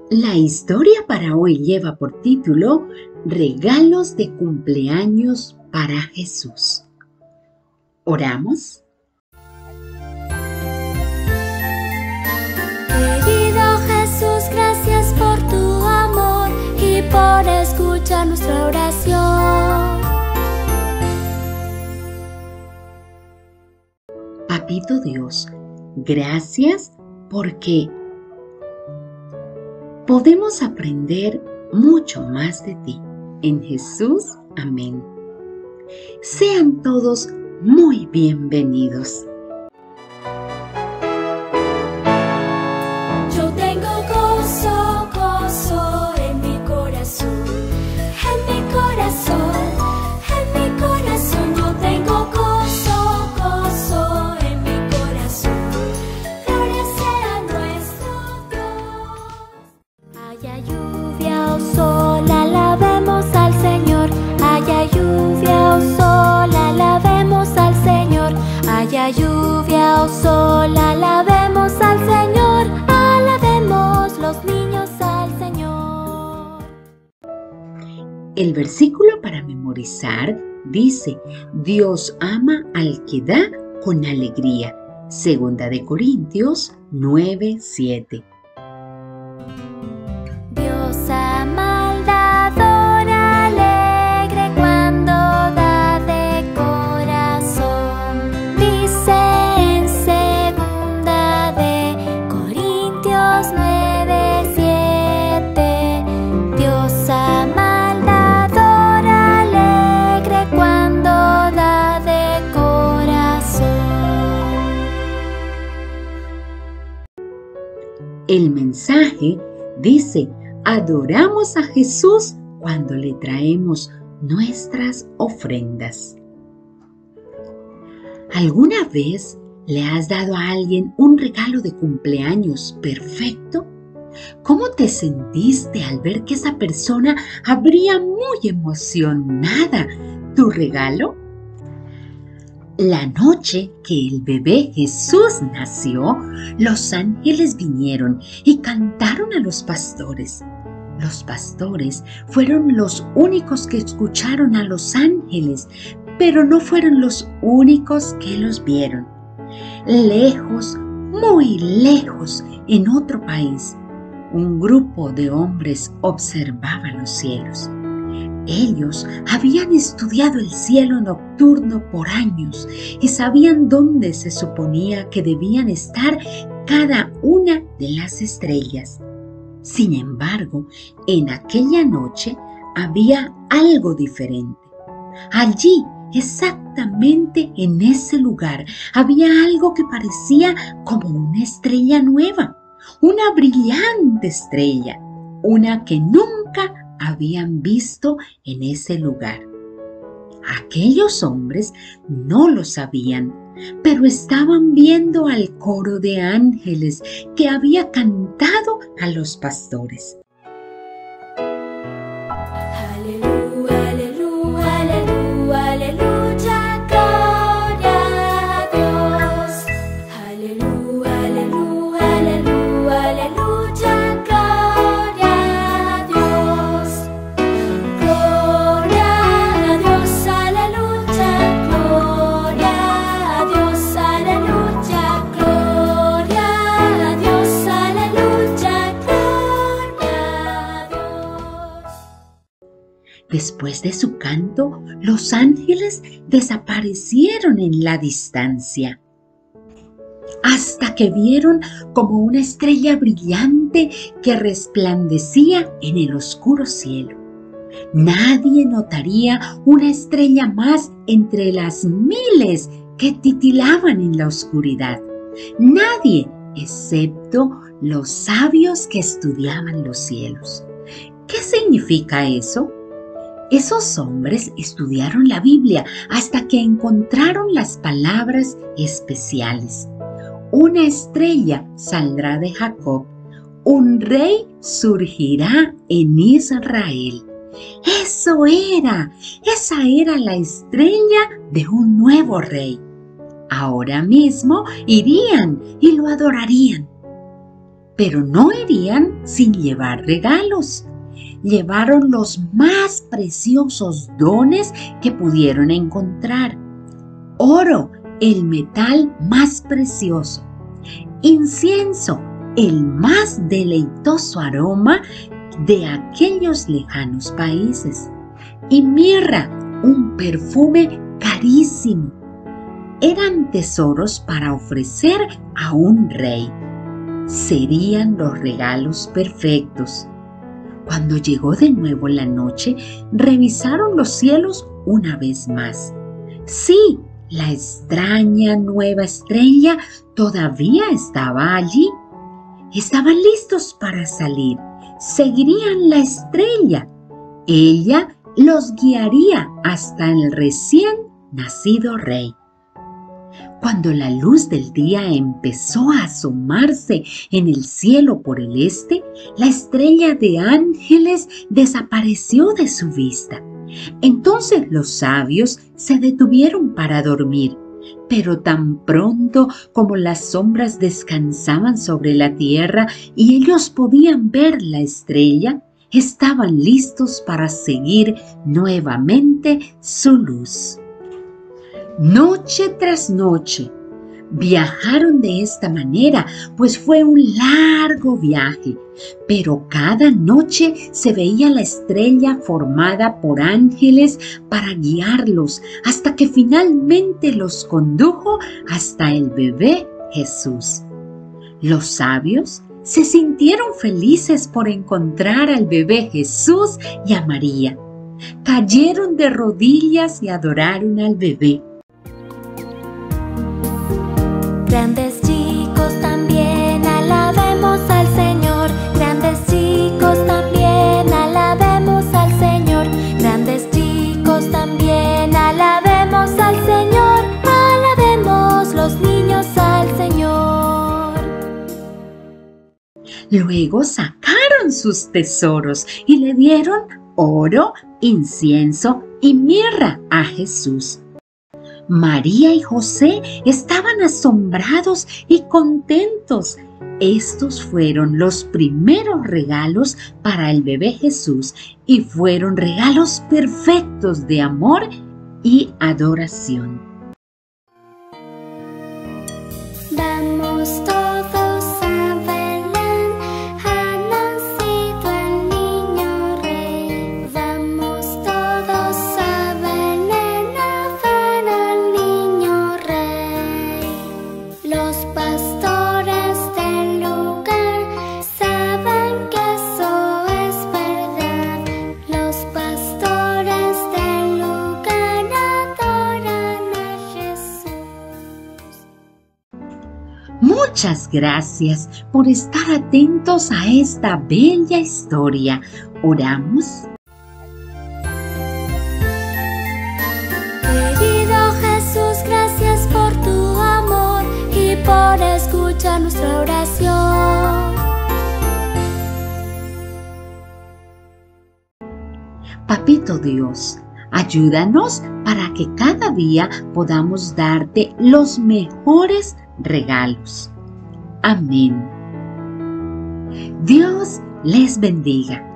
La historia para hoy lleva por título Regalos de cumpleaños para Jesús. ¿Oramos? Querido Jesús, gracias por tu amor y por escuchar nuestra oración. Papito Dios, gracias porque podemos aprender mucho más de ti. En Jesús, amén. Sean todos muy bienvenidos. Yo tengo gozo, gozo en mi corazón, en mi corazón, en mi corazón. Yo tengo gozo, gozo en mi corazón. Gloria sea nuestro Dios. Haya lluvia o sol, alabemos al Señor. Haya lluvia o sol, alabemos al Señor. Haya lluvia o sol, alabemos al Señor. Alabemos los niños al Señor. El versículo para memorizar dice: Dios ama al que da con alegría. 2 de Corintios 9:7. Dios ama al dador alegre cuando da de corazón. Dice en 2 de Corintios 9:7. Dios ama al dador alegre cuando da de corazón. El mensaje dice: adoramos a Jesús cuando le traemos nuestras ofrendas. ¿Alguna vez le has dado a alguien un regalo de cumpleaños perfecto? ¿Cómo te sentiste al ver que esa persona habría muy emocionada tu regalo? La noche que el bebé Jesús nació, los ángeles vinieron y cantaron a los pastores. Los pastores fueron los únicos que escucharon a los ángeles, pero no fueron los únicos que los vieron. Lejos, muy lejos, en otro país, un grupo de hombres observaba los cielos. Ellos habían estudiado el cielo nocturno por años y sabían dónde se suponía que debían estar cada una de las estrellas. Sin embargo, en aquella noche había algo diferente. Allí, exactamente en ese lugar, había algo que parecía como una estrella nueva, una brillante estrella, una que nunca habían visto en ese lugar. Aquellos hombres no lo sabían, pero estaban viendo al coro de ángeles que había cantado a los pastores. Aleluya, aleluya, aleluya, aleluya, gloria a Dios. Aleluya, aleluya, aleluya, aleluya, gloria a Dios. Gloria a Dios, aleluya, gloria a Dios, aleluya, gloria a Dios, aleluya, gloria a Dios. Después de su canto, los ángeles desaparecieron en la distancia, hasta que vieron como una estrella brillante que resplandecía en el oscuro cielo. Nadie notaría una estrella más entre las miles que titilaban en la oscuridad. Nadie, excepto los sabios que estudiaban los cielos. ¿Qué significa eso? Esos hombres estudiaron la Biblia hasta que encontraron las palabras especiales. Una estrella saldrá de Jacob, un rey surgirá en Israel. Esa era la estrella de un nuevo rey. Ahora mismo irían y lo adorarían. Pero no irían sin llevar regalos. Llevaron los más preciosos dones que pudieron encontrar. Oro, el metal más precioso. Incienso, el más deleitoso aroma de aquellos lejanos países. Y mirra, un perfume carísimo. Eran tesoros para ofrecer a un rey. Serían los regalos perfectos. Cuando llegó de nuevo la noche, revisaron los cielos una vez más. Sí, la extraña nueva estrella todavía estaba allí. Estaban listos para salir. Seguirían la estrella. Ella los guiaría hasta el recién nacido rey. Cuando la luz del día empezó a asomarse en el cielo por el este, la estrella de ángeles desapareció de su vista. Entonces los sabios se detuvieron para dormir, pero tan pronto como las sombras descansaban sobre la tierra y ellos podían ver la estrella, estaban listos para seguir nuevamente su luz. Noche tras noche viajaron de esta manera, pues fue un largo viaje, pero cada noche se veía la estrella formada por ángeles para guiarlos hasta que finalmente los condujo hasta el bebé Jesús. Los sabios se sintieron felices por encontrar al bebé Jesús y a María. Cayeron de rodillas y adoraron al bebé. Grandes chicos también alabemos al Señor. Grandes chicos también alabemos al Señor. Grandes chicos también alabemos al Señor. Alabemos los niños al Señor. Luego sacaron sus tesoros y le dieron oro, incienso y mirra a Jesús. María y José estaban asombrados y contentos. Estos fueron los primeros regalos para el bebé Jesús y fueron regalos perfectos de amor y adoración. Vamos todos a Belén, ha nacido el niño rey. Vamos todos a Belén a ver al niño rey. Los pastores del lugar saben que eso es verdad. Los pastores del lugar adoran a Jesús. Muchas gracias por estar atentos a esta bella historia. Oramos. Querido Jesús, gracias por tu amor y por escuchar nuestra oración. Papito Dios, ayúdanos para que cada día podamos darte los mejores regalos. Amén. Dios les bendiga.